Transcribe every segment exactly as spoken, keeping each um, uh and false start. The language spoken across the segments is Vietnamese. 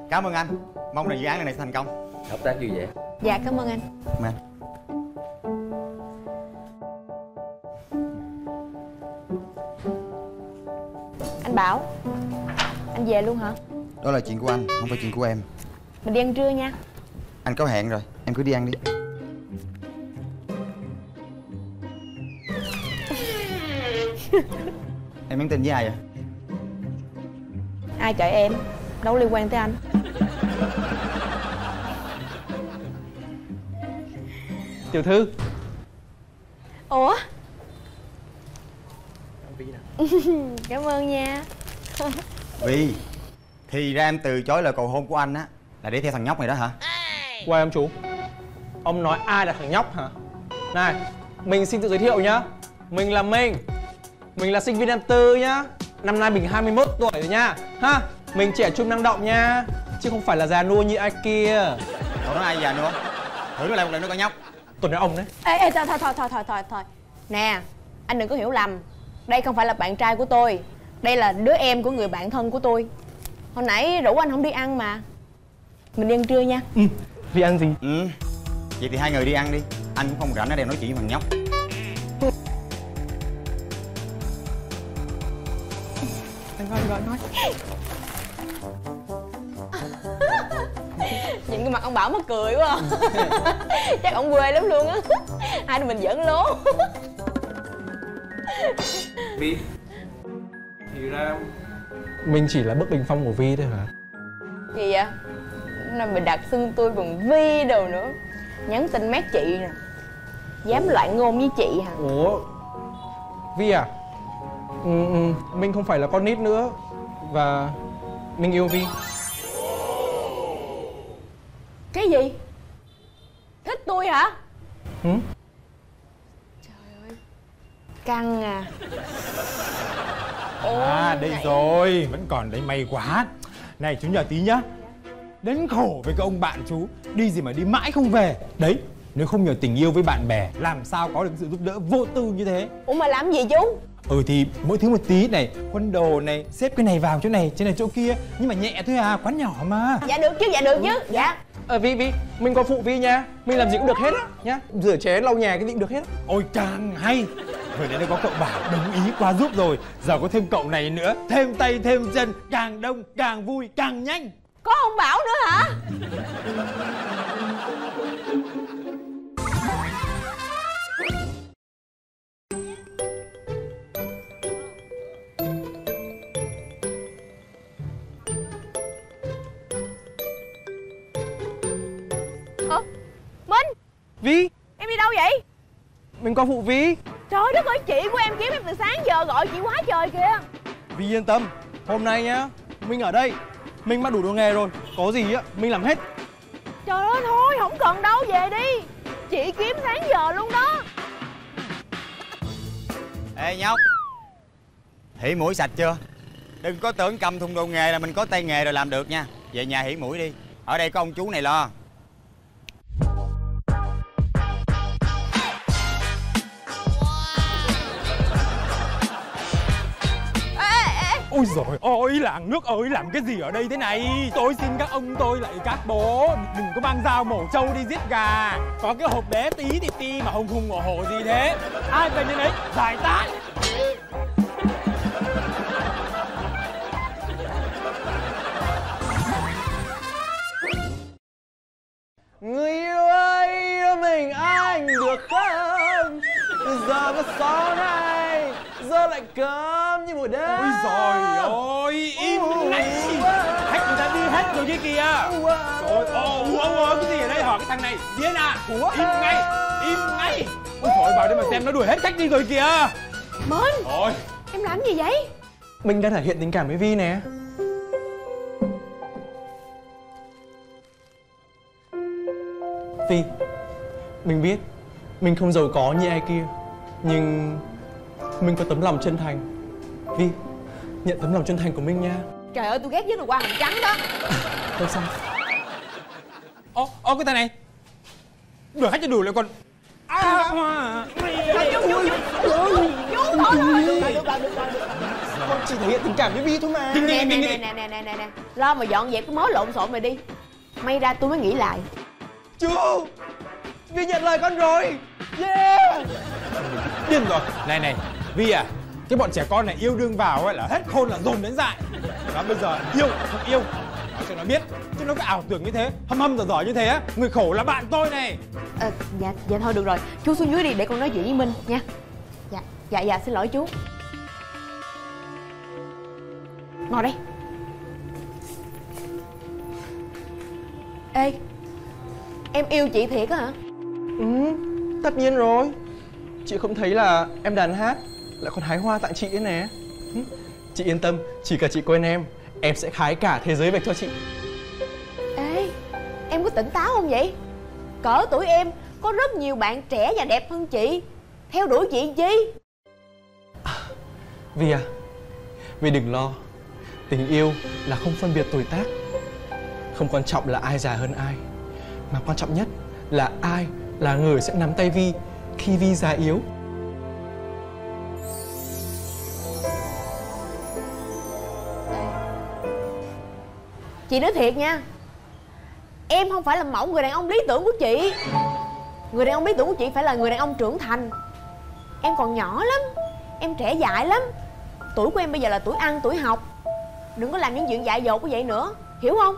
Cảm ơn anh. Mong là dự án này sẽ thành công. Hợp tác vui vẻ. Dạ cảm ơn anh. Cảm ơn. Anh Bảo, anh về luôn hả? Đó là chuyện của anh, không phải chuyện của em. Mình đi ăn trưa nha. Anh có hẹn rồi, em cứ đi ăn đi. Em nhắn tin với ai vậy? Ai kệ em, đâu liên quan tới anh. Tiểu thư. Ủa? Cảm ơn nha. Vì thì ra em từ chối lời cầu hôn của anh á là để theo thằng nhóc này đó hả? Quay ông chú, ông nói ai là thằng nhóc hả? Này, mình xin tự giới thiệu nhá. Mình là Minh. Mình là sinh viên năm tư nhá. Năm nay mình hai mươi mốt tuổi rồi nha. Ha, mình trẻ trung năng động nha, chứ không phải là già nua như ai kia. Cậu nói ai già nữa? Thử nói lại một lần nữa con nhóc. Tôi nói ông đấy. Ê, ê, thôi, thôi, thôi, thôi, thôi, thôi, thôi. Nè, anh đừng có hiểu lầm. Đây không phải là bạn trai của tôi. Đây là đứa em của người bạn thân của tôi. Hồi nãy rủ anh không đi ăn mà. Mình đi ăn trưa nha. Ừ, đi ăn gì? Ừ, vậy thì hai người đi ăn đi. Anh cũng không rảnh ở đây nói chuyện với thằng nhóc. Rồi, rồi, nói. Nhìn cái mặt ông Bảo mắc cười quá à. Chắc ông quê lắm luôn á. Hai đứa mình giỡn lố. Vi, thì ra mình chỉ là bức bình phong của Vi thôi hả? Gì vậy? Này mày đặt xưng tôi bằng Vi đồ nữa. Nhắn tin mát chị nè. Dám loạn ngôn với chị hả? Ủa, Vi à? Ừ, ừ, mình không phải là con nít nữa. Và mình yêu Vi. Cái gì? Thích tôi hả? Ừ? Trời ơi, căng à. Ôi, À đây này. rồi, vẫn còn đấy, may quá. Này chú nhờ tí nhá. Đến khổ với cái ông bạn chú, đi gì mà đi mãi không về. Đấy, nếu không nhờ tình yêu với bạn bè, làm sao có được sự giúp đỡ vô tư như thế. Ủa mà làm gì chú? Ừ thì mỗi thứ một tí này, quân đồ này, xếp cái này vào chỗ này, trên này chỗ kia. Nhưng mà nhẹ thôi à, quán nhỏ mà. Dạ được chứ, dạ được chứ. Dạ. À, Vi, Vi, mình có phụ Vi nha. Mình làm gì cũng được hết á, nhá. Rửa chén, lau nhà cái gì cũng được hết á. Ôi càng hay. Vừa nãy có cậu Bảo đồng ý qua giúp rồi. Giờ có thêm cậu này nữa, thêm tay thêm chân, càng đông càng vui càng nhanh. Có ông Bảo nữa hả? Ủa? Minh! Vi, Em đi đâu vậy? mình có phụ Vi. Trời đất ơi, chị của em kiếm em từ sáng giờ gọi chị quá trời kìa. Vi yên tâm, hôm nay nhá, mình ở đây. Mình bắt đủ đồ nghề rồi, có gì á, mình làm hết. Trời ơi thôi, không cần đâu, về đi. Chị kiếm sáng giờ luôn đó. Ê nhóc, hỉ mũi sạch chưa? Đừng có tưởng cầm thùng đồ nghề là mình có tay nghề rồi làm được nha. Về nhà hỉ mũi đi. Ở đây có ông chú này lo. Ôi giời ơi, làng nước ơi, làm cái gì ở đây thế này? Tôi xin các ông tôi lại các bố đừng có mang dao mổ trâu đi giết gà. Có cái hộp bé tí thì ti mà hùng hùng hổ hổ gì thế? Ai về đến đấy, giải tán. Người yêu ơi, yêu mình anh được không? Giờ mà gió này, giờ lại cấm như mùa đêm. Ôi giời ơi, im ngay. Khách người ta đi hết rồi kia kìa. Trời ơi, ủa ủa cái gì ở đây, hỏi cái thằng này điên à? Im ngay, im ngay. Ôi trời ơi, vào đây mà xem nó đuổi hết khách đi rồi kìa. Minh! Ôi, Em làm gì vậy? Mình đang thể hiện tình cảm với Vi nè. Vi, mình biết mình không giàu có như ai kia, nhưng mình có tấm lòng chân thành. Vi, nhận tấm lòng chân thành của mình nha. Trời ơi, tôi ghét nhất là hoa hồng trắng đó. Không sao. ô, ô cái thằng này đuổi khách cho đủ lại còn à, Chú, chú, chú, chú, chú, chú, thôi, thôi, được rồi, được rồi, được rồi, được rồi. Con chỉ thể hiện tình cảm với Vi thôi mà. Nè nè nè nè nè nè nè lo mà dọn dẹp cái mớ lộn xộn này đi. May ra tôi mới nghĩ lại. Chú, Vi nhận lời con rồi. Yeah. Điên rồi. Này này Vi à, cái bọn trẻ con này yêu đương vào ấy là hết khôn là dồn đến dại. Nó bây giờ yêu không yêu nói cho nó biết, chứ nó cứ ảo tưởng như thế hâm hâm giỏi giỏi như thế á, người khổ là bạn tôi này. À, dạ dạ thôi được rồi, chú xuống dưới đi để con nói chuyện với Minh nha. Dạ dạ dạ xin lỗi chú. Ngồi đây. Ê, em yêu chị thiệt á hả? Ừ, tất nhiên rồi. Chị không thấy là em đàn hát lại còn hái hoa tặng chị ấy nè. Chị yên tâm, chỉ cần chị quen em, em sẽ hái cả thế giới về cho chị. Ê, em có tỉnh táo không vậy? Cỡ tuổi em có rất nhiều bạn trẻ và đẹp hơn chị, theo đuổi chị chi? À, Vi à, Vi đừng lo. Tình yêu là không phân biệt tuổi tác. Không quan trọng là ai già hơn ai, mà quan trọng nhất là ai là người sẽ nắm tay Vi khi Vi già yếu. Chị nói thiệt nha, em không phải là mẫu người đàn ông lý tưởng của chị. Người đàn ông lý tưởng của chị phải là người đàn ông trưởng thành. Em còn nhỏ lắm, em trẻ dại lắm. Tuổi của em bây giờ là tuổi ăn, tuổi học. Đừng có làm những chuyện dại dột như vậy nữa, hiểu không?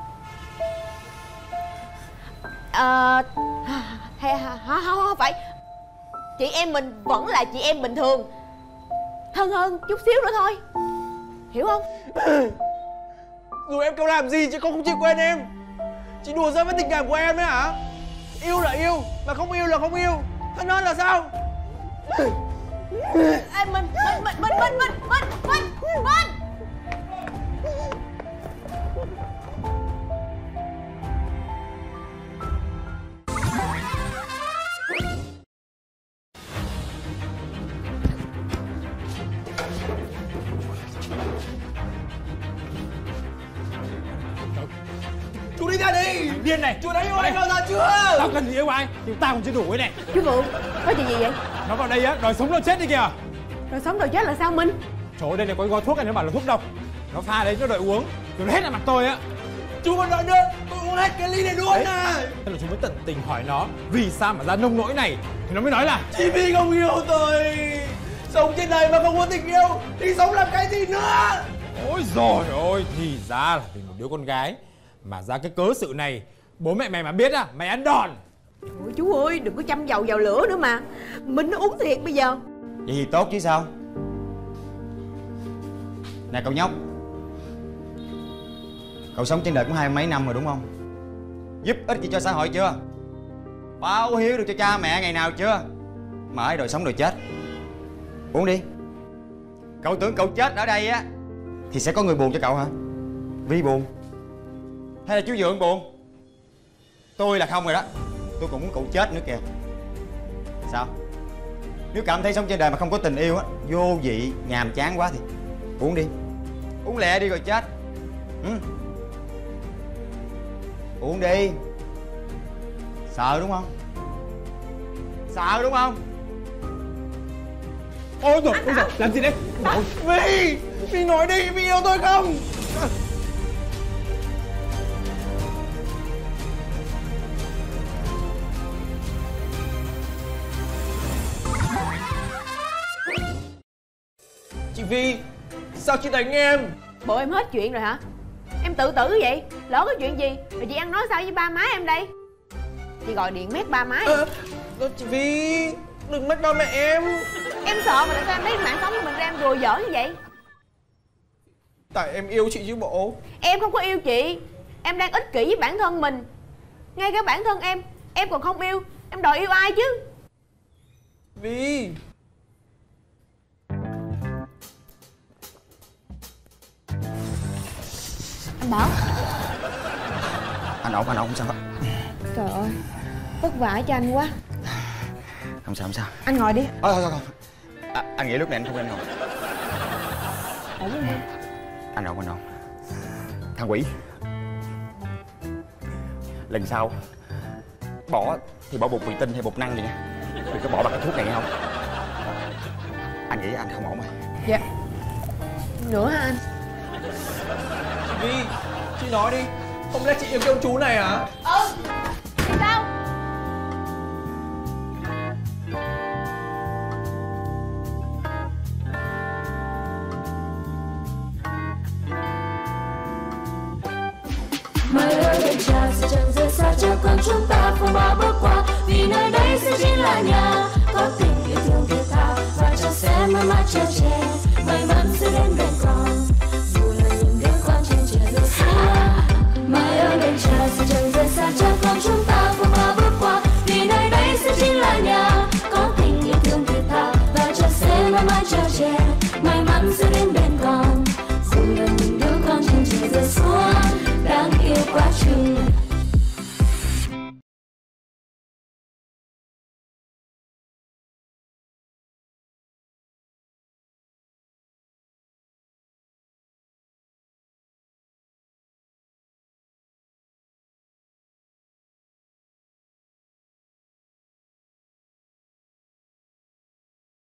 Ờ... À, không, không phải. Chị em mình vẫn là chị em bình thường, thân hơn chút xíu nữa thôi, hiểu không? Dù em có làm gì chị cũng không chịu quên em. Chị đùa giỡn với tình cảm của em đấy hả? Yêu là yêu, mà không yêu là không yêu. Thân hơn là sao? Ê, Minh, Minh, Minh, Minh, Minh, Minh, Minh, Minh, Minh. Chú đi ra đi. Điên này, Chú đã yêu anh bao giờ chưa? Tao cần gì yêu ai, thì tao còn chưa đủ ấy này. Chú Vượng, có chuyện gì vậy? Nó vào đây á, đòi sống đòi chết đi kìa. Rồi sống rồi chết là sao Minh? Trời ơi, đây này có cái gói thuốc này nó bảo là thuốc độc. Nó pha đấy, nó đợi uống rồi nó hết là mặt tôi á. Chú còn đợi nữa, tôi uống hết cái ly này luôn à. Thế là chúng mới tận tình hỏi nó vì sao mà ra nông nỗi này, thì nó mới nói là Chỉ vì không yêu tôi. Sống trên này mà không có tình yêu thì sống làm cái gì nữa? ôi giời ơi, thì ra là vì một đứa con gái mà ra cái cớ sự này. Bố mẹ mày mà biết à, mày ăn đòn. Ôi chú ơi, đừng có châm dầu vào lửa nữa mà. Minh nó uống thiệt bây giờ. Vậy thì tốt chứ sao. Nè cậu nhóc, cậu sống trên đời cũng hai mấy năm rồi đúng không? Giúp ích gì cho xã hội chưa? Báo hiếu được cho cha mẹ ngày nào chưa? Mà ấy đòi sống đòi chết. Uống đi. Cậu tưởng cậu chết ở đây á thì sẽ có người buồn cho cậu hả? Vi buồn hay là chú Vượng buồn? Tôi là không rồi đó. Tôi cũng muốn cậu chết nữa kìa. Sao? Nếu cảm thấy sống trên đời mà không có tình yêu á, vô vị, nhàm chán quá thì uống đi. Uống lẹ đi rồi chết. Ừ. Uống đi. Sợ đúng không? Sợ đúng không? Ôi rồi, ôi rồi, làm gì đấy? Vi, Vi nói đi, Vi yêu tôi không? Chị Vi, sao chị đánh em? Bộ em hết chuyện rồi hả? Em tự tử vậy? Lỡ có chuyện gì rồi chị ăn nói sao với ba má em đây? Chị gọi điện mét ba má em. À, chị Vi, đừng mất ba mẹ em. Em sợ mà tại sao em lấy mạng sống của mình ra em đùa giỡn như vậy? Tại em yêu chị chứ bộ. Em không có yêu chị. Em đang ích kỷ với bản thân mình. Ngay cả bản thân em em còn không yêu, em đòi yêu ai chứ? Vi, Anh Bảo. Anh ổn, anh ổn, không sao hết. Trời ơi, vất vả cho anh quá. Không sao, không sao. Anh ngồi đi. Thôi thôi thôi. À, anh nghĩ lúc này anh không nên ngồi. Ổn không? Anh ổn, anh ổn. Thằng quỷ, lần sau bỏ thì bỏ bột mì tinh hay bột năng vậy nha. Đừng có bỏ bằng cái thuốc này nghe không? Anh nghĩ anh không ổn rồi. Dạ. Nữa hả anh? Vi, chị nói đi. Không lẽ chị yêu cái ông chú này à? Ừ. Thì sao? Mai ơi đêm trà sẽ chẳng rời xa cho con chúng ta phong ba bước qua, vì nơi đây sẽ chính là nhà. Có tình yêu thương thiết tha và chẳng sẽ mãi mãi chờ che, may mắn sẽ đến bên